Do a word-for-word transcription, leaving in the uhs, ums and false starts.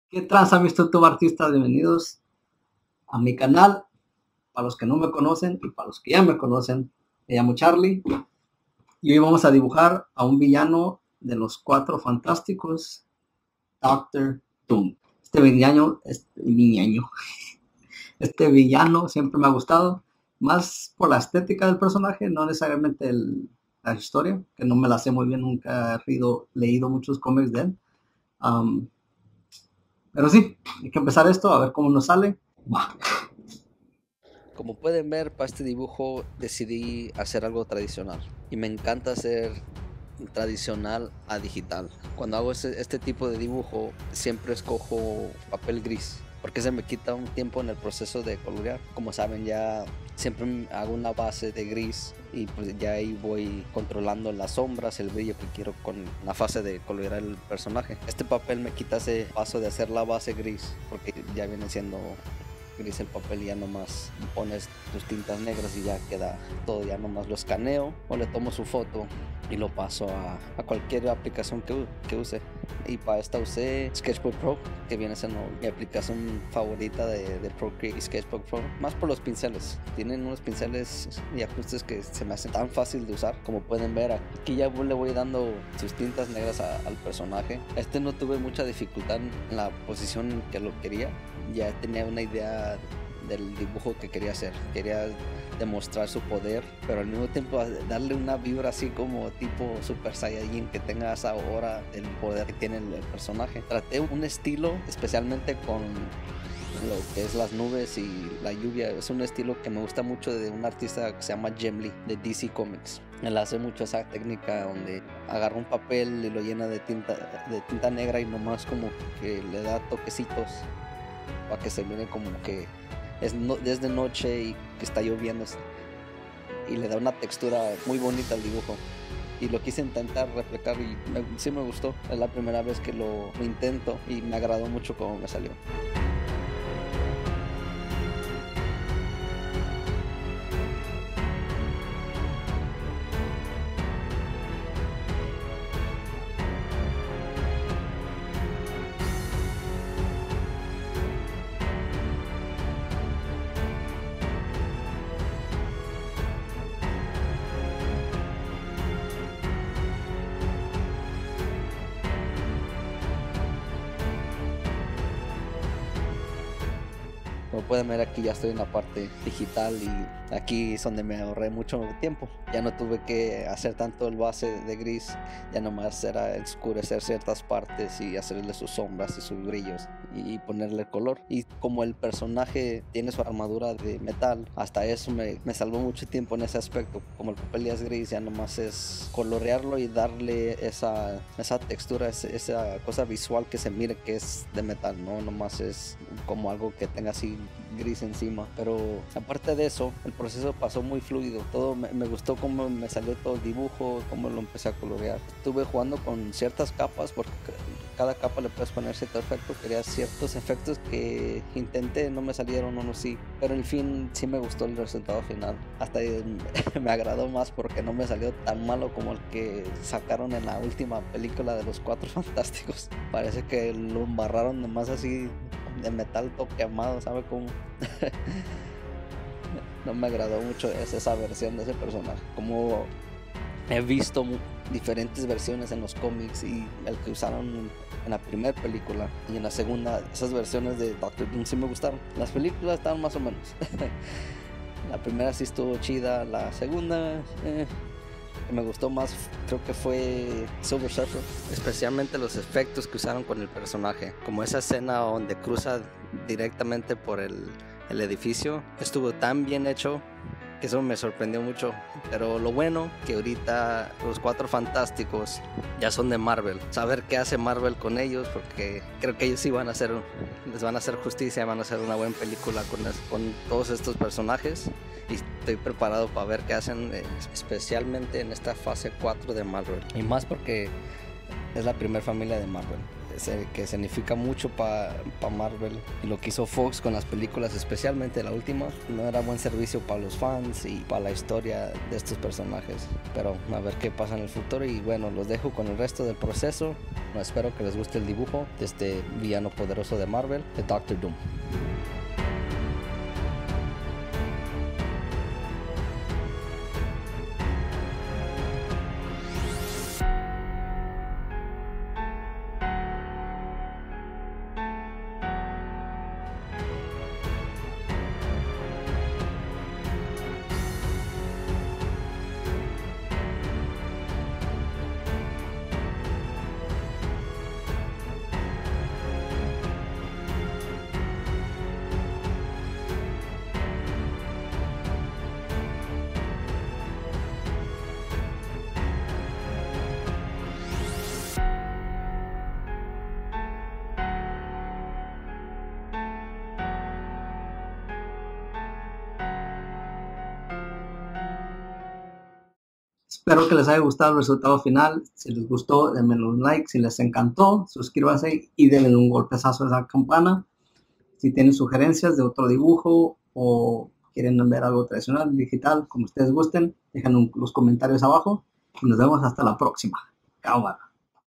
¿Qué tranza, mis YouTube artistas? Bienvenidos a mi canal. Para los que no me conocen y para los que ya me conocen, me llamo Charlie y hoy vamos a dibujar a un villano de los Cuatro Fantásticos, Doctor Doom. Este villano, este villano, este villano siempre me ha gustado, más por la estética del personaje, no necesariamente el, la historia, que no me la sé muy bien, nunca he leído, leído muchos cómics de él. Um, pero sí, hay que empezar esto, a ver cómo nos sale. Va. Como pueden ver, para este dibujo decidí hacer algo tradicional y me encanta hacer tradicional a digital. Cuando hago este, este tipo de dibujo siempre escojo papel gris porque se me quita un tiempo en el proceso de colorear. Como saben, ya siempre hago una base de gris y pues ya ahí voy controlando las sombras, el brillo que quiero con la fase de colorear el personaje. Este papel me quita ese paso de hacer la base gris porque ya viene siendo gris el papel y ya nomás pones tus tintas negras y ya queda todo, ya nomás lo escaneo o le tomo su foto y lo paso a, a cualquier aplicación que, que use. Y para esta usé Sketchbook Pro, que viene siendo mi aplicación favorita de, de Procreate y Sketchbook Pro, más por los pinceles. Tienen unos pinceles y ajustes que se me hacen tan fácil de usar. Como pueden ver, aquí ya le voy dando sus tintas negras a, al personaje. Este no tuve mucha dificultad en la posición que lo quería, ya tenía una idea del dibujo que quería hacer. Quería demostrar su poder, pero al mismo tiempo darle una vibra así como tipo Super Saiyajin, que tenga esa aura del poder que tiene el personaje. Traté un estilo especialmente con lo que es las nubes y la lluvia. Es un estilo que me gusta mucho de un artista que se llama Jim Lee de D C Comics. Él hace mucho esa técnica donde agarra un papel y lo llena de tinta, de tinta negra y nomás como que le da toquecitos para que se mire como que es, no, es de noche y que está lloviendo y le da una textura muy bonita al dibujo. Y lo quise intentar replicar y me, sí me gustó. Es la primera vez que lo, lo intento y me agradó mucho cómo me salió. Como pueden ver, aquí ya estoy en la parte digital y aquí es donde me ahorré mucho tiempo. Ya no tuve que hacer tanto el base de gris, ya nomás era oscurecer ciertas partes y hacerle sus sombras y sus brillos y ponerle color. Y como el personaje tiene su armadura de metal, hasta eso me, me salvó mucho tiempo en ese aspecto. Como el papel ya es gris, ya nomás es colorearlo y darle esa, esa textura, esa cosa visual que se mire que es de metal, no nomás es como algo que tenga así gris encima. Pero aparte de eso, el proceso pasó muy fluido. Todo me, me gustó cómo me salió todo el dibujo, cómo lo empecé a colorear. Estuve jugando con ciertas capas porque cada capa le puedes poner cierto efecto. Quería ciertos efectos que intenté, no me salieron, unos sí, pero en fin sí me gustó el resultado final. Hasta me agradó más porque no me salió tan malo como el que sacaron en la última película de los Cuatro Fantásticos. Parece que lo embarraron nomás así de metal todo quemado, ¿sabe cómo? No me agradó mucho esa versión de ese personaje. Como he visto diferentes versiones en los cómics y el que usaron en la primera película y en la segunda, esas versiones de Doctor Doom sí me gustaron. Las películas estaban más o menos. La primera sí estuvo chida, la segunda eh, que me gustó más creo que fue Silver Surfer, especialmente los efectos que usaron con el personaje, como esa escena donde cruza directamente por el, el edificio. Estuvo tan bien hecho que eso me sorprendió mucho. Pero lo bueno que ahorita los Cuatro Fantásticos ya son de Marvel. Saber qué hace Marvel con ellos, porque creo que ellos sí van a hacer, les van a hacer justicia, van a hacer una buena película con, con todos estos personajes. Y estoy preparado para ver qué hacen, especialmente en esta fase cuatro de Marvel. Y más porque es la primera familia de Marvel. que significa mucho para pa Marvel. Y lo que hizo Fox con las películas, especialmente la última, no era buen servicio para los fans y para la historia de estos personajes. Pero a ver qué pasa en el futuro. Y bueno, los dejo con el resto del proceso. No, espero que les guste el dibujo de este villano poderoso de Marvel, de Doctor Doom. Espero que les haya gustado el resultado final. Si les gustó, denme un like. Si les encantó, suscríbanse y denle un golpezazo a esa campana. Si tienen sugerencias de otro dibujo o quieren ver algo tradicional, digital, como ustedes gusten, déjenlo en los comentarios abajo. Y nos vemos hasta la próxima. Cámara.